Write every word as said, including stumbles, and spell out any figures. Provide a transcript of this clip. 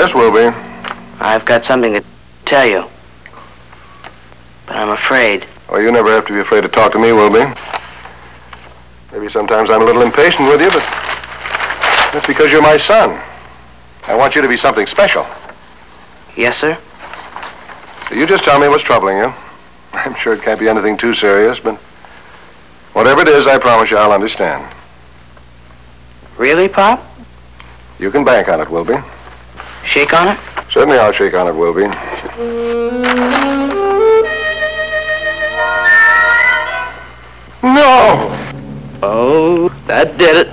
Yes, Wilby. I've got something to tell you. But I'm afraid. Oh, you never have to be afraid to talk to me, Wilby. Maybe sometimes I'm a little impatient with you, but that's because you're my son. I want you to be something special. Yes, sir? So you just tell me what's troubling you. I'm sure it can't be anything too serious, but whatever it is, I promise you I'll understand. Really, Pop? You can bank on it, Wilby. Shake on it? Certainly I'll shake on it, Wilby. No! Oh, that did it.